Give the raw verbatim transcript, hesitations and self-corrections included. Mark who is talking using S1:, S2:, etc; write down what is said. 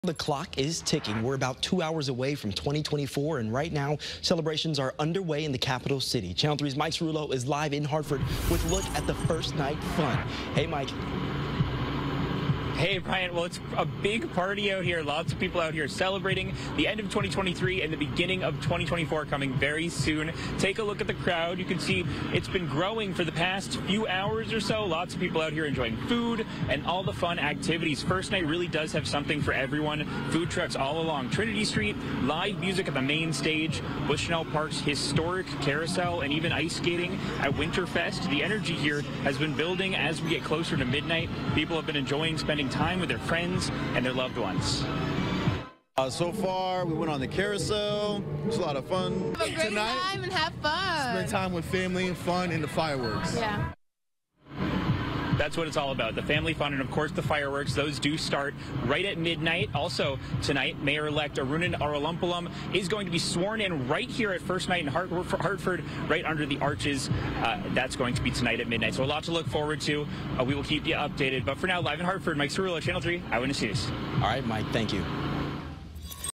S1: The clock is ticking. We're about two hours away from twenty twenty-four, and right now, celebrations are underway in the capital city. Channel three's Mike Cerullo is live in Hartford with a look at the first night fun. Hey, Mike.
S2: Hey, Brian. Well, it's a big party out here. Lots of people out here celebrating the end of twenty twenty-three and the beginning of twenty twenty-four coming very soon. Take a look at the crowd. You can see it's been growing for the past few hours or so. Lots of people out here enjoying food and all the fun activities. First night really does have something for everyone. Food trucks all along Trinity Street, live music at the main stage, Bushnell Park's historic carousel, and even ice skating at Winterfest. The energy here has been building as we get closer to midnight. People have been enjoying spending time with their friends and their loved ones.
S3: Uh, so far, we went on the carousel. It was a lot of fun.
S4: Have a great
S5: Tonight,
S4: time and have fun.
S5: Spend time with family and fun and the fireworks.
S4: Yeah.
S2: That's what it's all about, the family fun, and of course the fireworks. Those do start right at midnight. Also tonight, Mayor-elect Arunan Arulampalam is going to be sworn in right here at First Night in Hartford, right under the arches. Uh, that's going to be tonight at midnight. So a lot to look forward to. Uh, we will keep you updated. But for now, live in Hartford, Mike Cerullo, Channel three, Eyewitness News.
S1: All right, Mike, thank you.